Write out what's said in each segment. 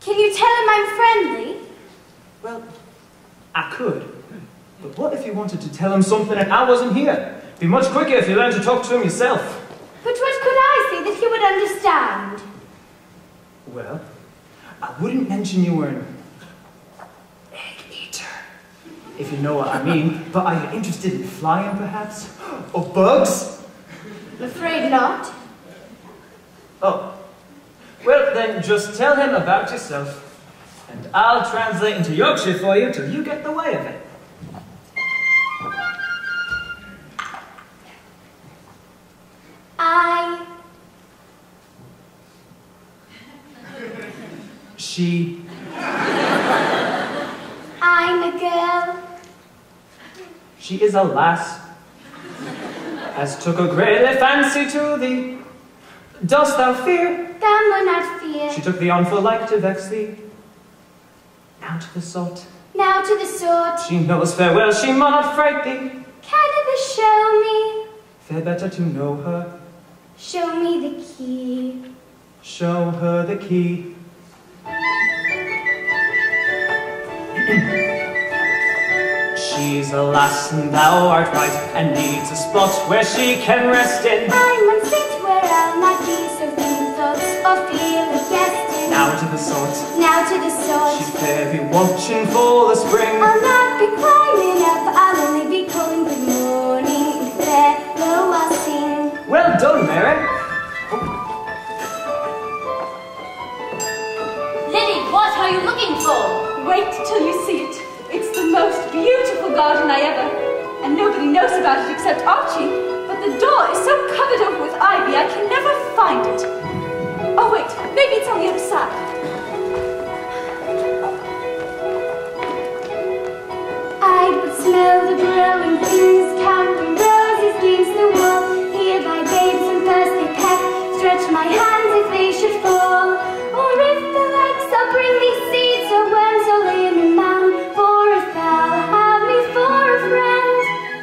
Can you tell him I'm friendly? Well, I could. But what if you wanted to tell him something and I wasn't here? It'd be much quicker if you learned to talk to him yourself. But what could I say that he would understand? Well, I wouldn't mention you were an egg eater, if you know what I mean. But are you interested in flying, perhaps? Or bugs? I'm afraid not. Oh. Well, then just tell him about yourself. And I'll translate into Yorkshire for you till you get the way of it. She. I'm a girl. She is a lass, as took a greatly fancy to thee. Dost thou fear? Thou mun not fear. She took thee on for like to vex thee. Now to the sort. Now to the sort. She knows fair well she mun not fright thee. Canna show me? Fair better to know her. Show me the key. Show her the key. She's a lass and thou art right, and needs a spot where she can rest in. I mun sit where I'll not be so few thoughts or feel a guest in. Now to the sort. Now to the sort. She'd fair be watching for the spring. I'll not be climbing up, I'll only be calling good morning. Fair low I'll sing. Well done, Mary. Lily, what are you looking for? Wait till you see it. It's the most beautiful garden I ever... And nobody knows about it except Archie. But the door is so covered over with ivy, I can never find it. Oh wait, maybe it's on the other side. I would smell the growing things, count the roses against the wall, hear thy babes and thirsty peck, stretch my hands if they should fall. Or if the likes I'll bring these seeds or worms or lay in the mound, for if thou'll have me for a friend,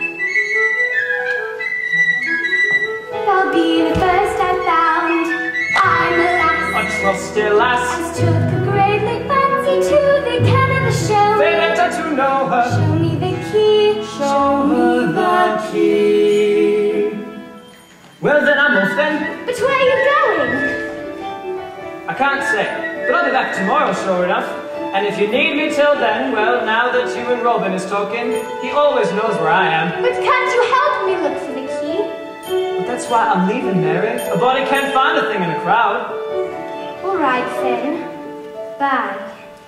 thou'll be the first I found. I'm a lass, A trusty lass, as took a greatly fancy to the can of the show. fair better to know her. Show me the key, Show her the key. Well then, I'm off then. But where are you going? I can't say, but I'll be back tomorrow, sure enough. And if you need me till then, well, now that you and Robin is talking, he always knows where I am. But can't you help me look for the key? But that's why I'm leaving, Mary. A body can't find a thing in a crowd. All right, then. Bye.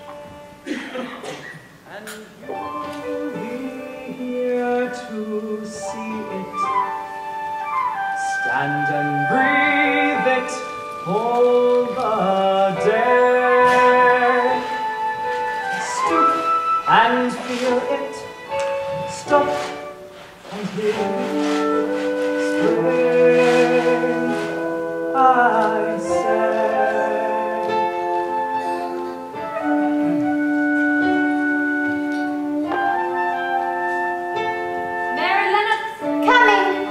And you'll be here to see it. Stand and breathe it all the day. Stoop and feel it. Stop and hear spring, I say. Mary Lennox! Coming!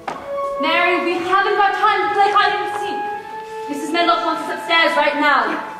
Right now.